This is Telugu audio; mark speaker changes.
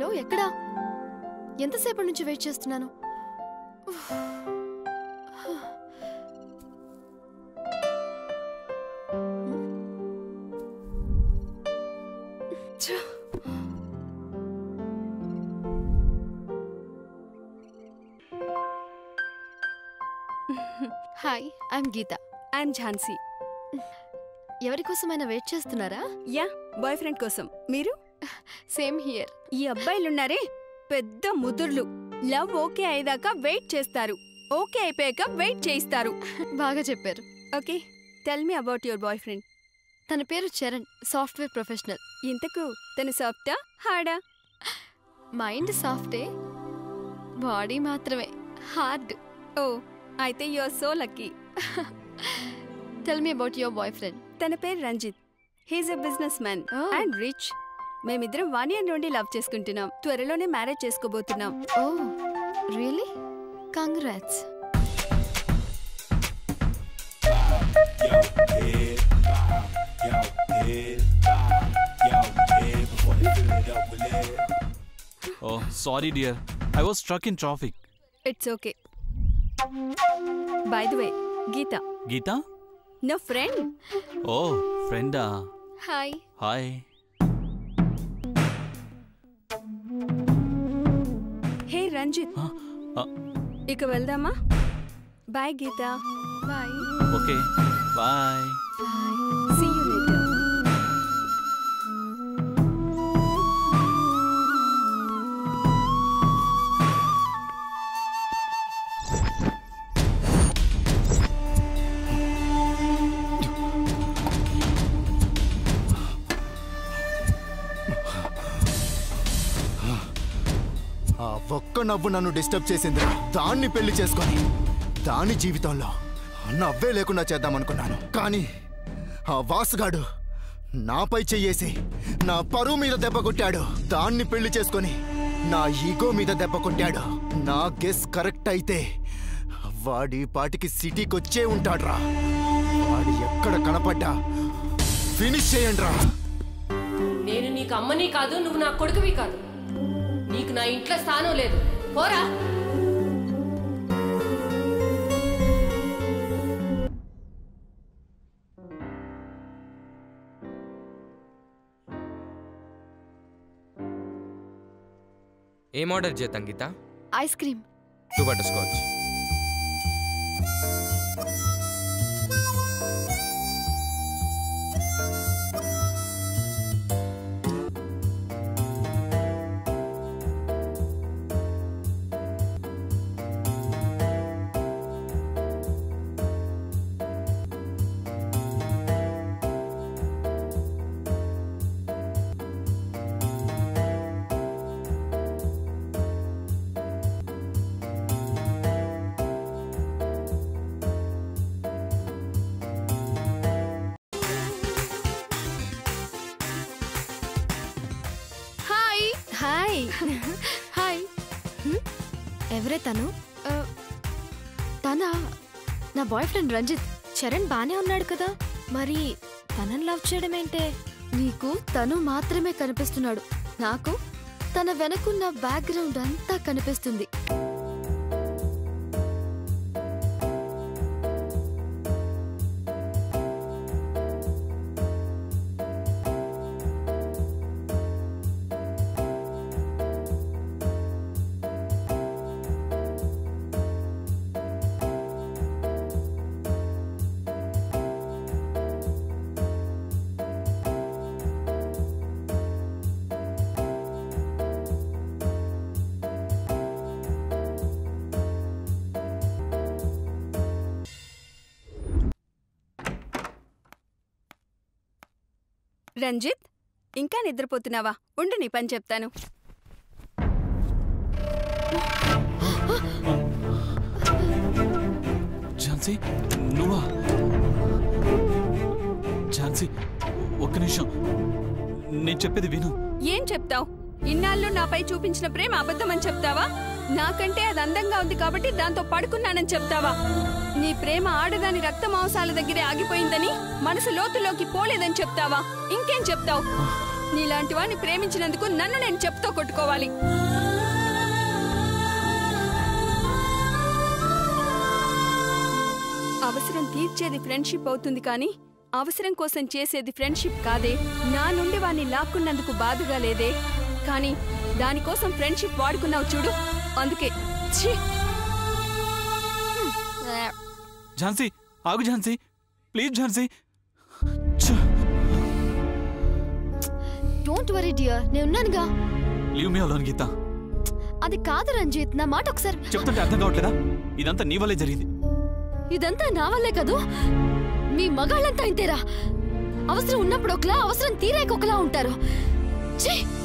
Speaker 1: హలో ఎక్కడా? ఎంతసేపటి నుంచి వెయిట్ చేస్తున్నాను. Hi, I'm Geeta.
Speaker 2: I'm Jhansi.
Speaker 1: ఎవరి కోసమైనా వెయిట్ చేస్తున్నారా?
Speaker 2: యా, బాయ్ ఫ్రెండ్ కోసం. మీరు?
Speaker 1: Same here.
Speaker 2: ఈ అబ్బాయిలున్నారే పెద్ద ముదుర్లు. లవ్ ఓకే అయ్యేదాకా వెయిట్ చేస్తారు, ఓకే అయిపోయాక వెయిట్ చేయిస్తారు.
Speaker 1: బాగా చెప్పారు.
Speaker 2: Okay, tell me about your boyfriend.
Speaker 1: తన పేరు చరణ్, సాఫ్ట్వేర్ ప్రొఫెషనల్.
Speaker 2: ఇంతకు తను సాఫ్టా హార్డా?
Speaker 1: మైండ్ సాఫ్టే, బాడీ మాత్రమే హార్డ్.
Speaker 2: ఓ, అయితే you are so lucky.
Speaker 1: Tell me about your boyfriend.
Speaker 2: తన పేరు Ranjith. He's a businessman and rich. మేమిద్దరం 1 year నుండి లవ్ చేసుకుంటున్నాం. త్వరలోనే మ్యారేజ్ చేసుకోబోతున్నాం.
Speaker 1: Oh really? Congrats.
Speaker 3: Oh, sorry dear. I was stuck in traffic.
Speaker 2: It's okay. By the way, Geeta.
Speaker 3: Geeta?
Speaker 2: No friend.
Speaker 3: Oh, friend.
Speaker 1: Hi.
Speaker 3: Hi.
Speaker 2: Hey Ranjit. ఇక వెళ్దామా? Bye Geeta.
Speaker 1: Bye.
Speaker 3: Okay. Bye.
Speaker 1: Bye.
Speaker 2: See you later.
Speaker 4: ఒక్క నవ్వు నన్ను డిస్టర్బ్ చేసింది. దాన్ని పెళ్లి చేసుకొని దాని జీవితంలో నవ్వే లేకుండా చేద్దామనుకున్నాను. కానీ ఆ వాసుగాడు నాపై చెయ్యేసి నా పరువు మీద దెబ్బ కొట్టాడు. దాన్ని పెళ్లి చేసుకొని నా ఈగో మీద దెబ్బ కొట్టాడు. నా గెస్ కరెక్ట్ అయితే వాడి పాటికి సిటీకి వచ్చే ఉంటాడ్రా. వాడి ఎక్కడ కనపడ్డా ఫినిష్ చేయండి రా.
Speaker 5: నేను నీకు అమ్మని కాదు, నువ్వు నా కొడుకువి కాదు. నీకు నా ఇంట్లో స్థానం లేదు, పోరా.
Speaker 6: ఏం ఆర్డర్ చేద్దాం Geeta?
Speaker 1: Ice cream.
Speaker 6: 2 butterscotch.
Speaker 1: Hi. Hi. ఎవరే తను? తనా? నా బాయ్ ఫ్రెండ్ రంజిత్. చరణ్ బానే ఉన్నాడు కదా, మరి తనని లవ్ చేయడం ఏంటే? నీకు తను మాత్రమే కనిపిస్తున్నాడు, నాకు తన వెనకున్న బ్యాక్గ్రౌండ్ అంతా కనిపిస్తుంది.
Speaker 2: రంజిత్, ఇంకా నిద్రపోతున్నావా? ఉండు, నీ పని చెప్తాను.
Speaker 3: ఝాన్సీ, నువ్వా? ఝాన్సీ, ఒక్క నిమిషం, నేను చెప్పేది విను.
Speaker 2: ఏం చెప్తావు? ఇన్నాళ్ళు నాపై చూపించిన ప్రేమ అబద్ధమని చెప్తావా? నాకంటే అది అందంగా ఉంది కాబట్టి దాంతో పడుకున్నానని చెప్తావా? నీ ప్రేమ ఆడదాని రక్త మాంసాల దగ్గరే ఆగిపోయిందని, మనసు లోతులోకి పోలేదని చెప్తావా? ఇంకేం చెప్తావు? నీలాంటి వాడిని ప్రేమించినందుకు నన్ను నేను చెప్తో కొట్టుకోవాలి. అవసరం తీర్చేది ఫ్రెండ్షిప్ అవుతుంది కానీ అవసరం కోసం చేసేది ఫ్రెండ్షిప్ కాదే. నా నుండి వాణ్ణి లాక్కున్నందుకు బాధగా లేదే, కానీ దానికోసం ఫ్రెండ్షిప్ వాడుకున్నావు చూడు, అందుకే.
Speaker 3: ఝాన్సీ ఆగు, Jhansi please Jhansi.
Speaker 1: Don't worry dear, నేనున్నానుగా.
Speaker 3: Leave me alone Geeta.
Speaker 1: అది కాదు రంజిత్, నా మాట ఒకసారి.
Speaker 3: చెప్తుంటే అర్థం కావట్లేదా? ఇదంతా నీ వల్లే జరిగింది.
Speaker 1: ఇదంతా నా వల్లే కదూ. మీ మగాళ్ళంతా ఇంతేరా, అవసరం ఉన్నప్పుడు ఒకలా, అవసరం తీరాక ఒకలా ఉంటారు. ఛీ!